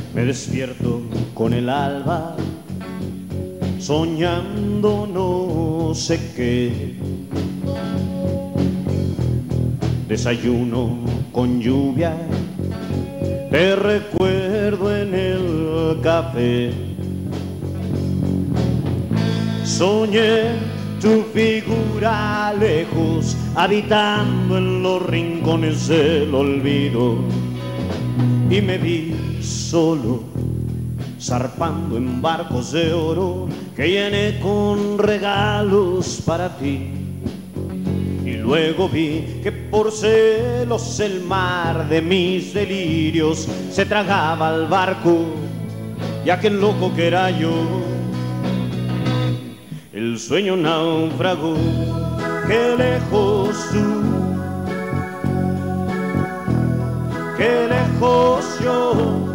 Me despierto con el alba, soñando no sé qué. Desayuno con lluvia, te recuerdo en el café. Soñé tu figura lejos, habitando en los rincones del olvido. Y me vi solo, zarpando en barcos de oro que llené con regalos para ti. Y luego vi que por celos el mar de mis delirios se tragaba al barco y aquel loco que era yo. El sueño naufragó, qué lejos tú, qué lejos yo.